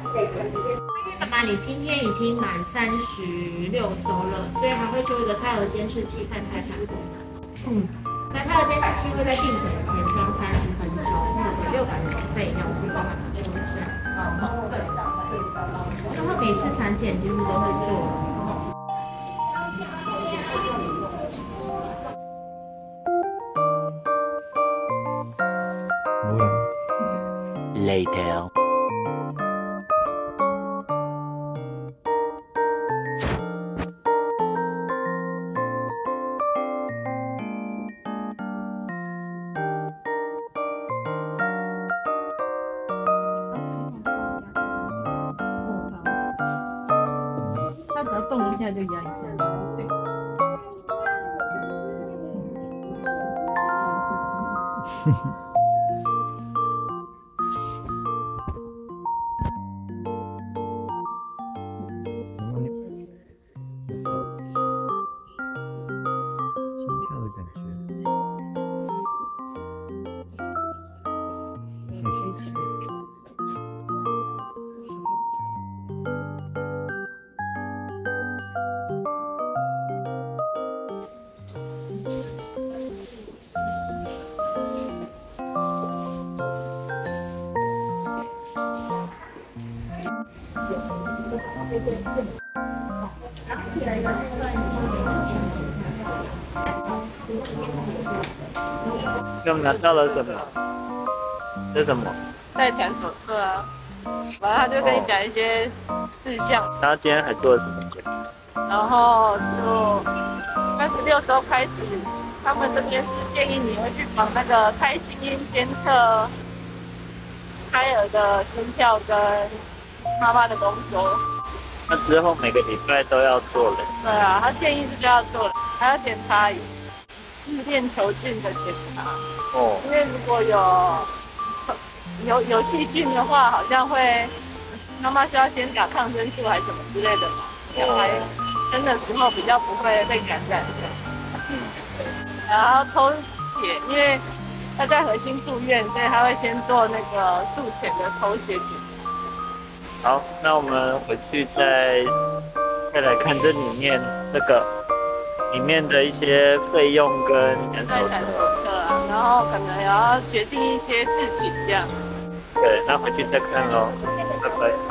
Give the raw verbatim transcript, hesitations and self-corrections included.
爸爸，你今天已经满三十六周了，所以还会做一个胎儿监视器看胎盘。嗯，那胎儿监视器会在定诊前装三十分钟，有六百元的费用，所以爸爸拿出算。然后每次产检几乎都会做。 Later. 它只要动一下就压一下。对。 我们拿到了什么？这是什么？ 待产手册啊，完了他就跟你讲一些事项。 然后今天还做了什么检查？ 然后就三十六周开始，他们这边是建议你会去绑那个胎心音监测胎儿的心跳跟妈妈的宫缩。 那之后每个礼拜都要做的。 对啊，他建议是不要做的，还要检查自链球菌的检查。哦。因为如果有有有细菌的话，好像会妈妈需要先打抗生素还是什么之类的嘛，小孩生的时候比较不会被感染的。嗯。然后抽血，因为他在核心住院，所以他会先做那个术前的抽血检查。 好，那我们回去再再来看这里面这个里面的一些费用跟手册啊，然后可能也要决定一些事情这样。 对，那回去再看咯，拜拜。